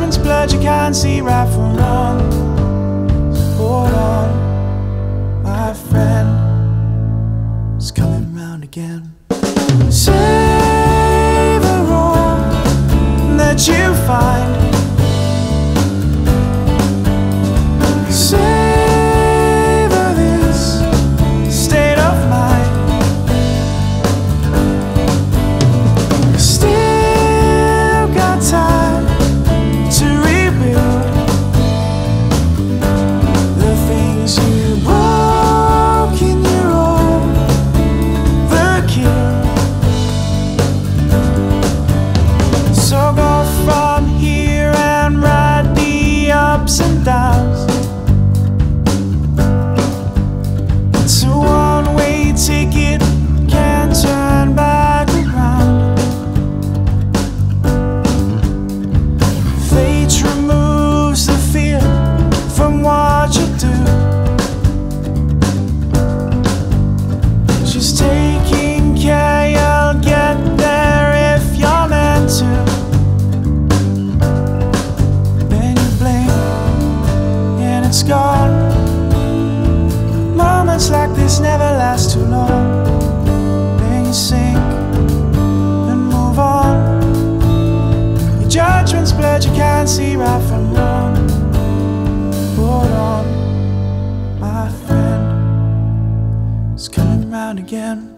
judgment's blurred, you can't see right from wrong. So hold on, my friend, it's coming round again. Savor all that you find. Savor this state of mind. Still got time to rebuild the things you broke in your overkill. So go from here and ride the ups and downs. It's a one-way ticket, can't turn back around. Fate removes the fear from what you do. She's taking care, you'll get there if you're meant to. Then you blink and it's gone. Moments like this never last too long. Then you sink and move on. Your judgment's blurred, you can't see right from wrong. Hold on, my friend, it's coming round again.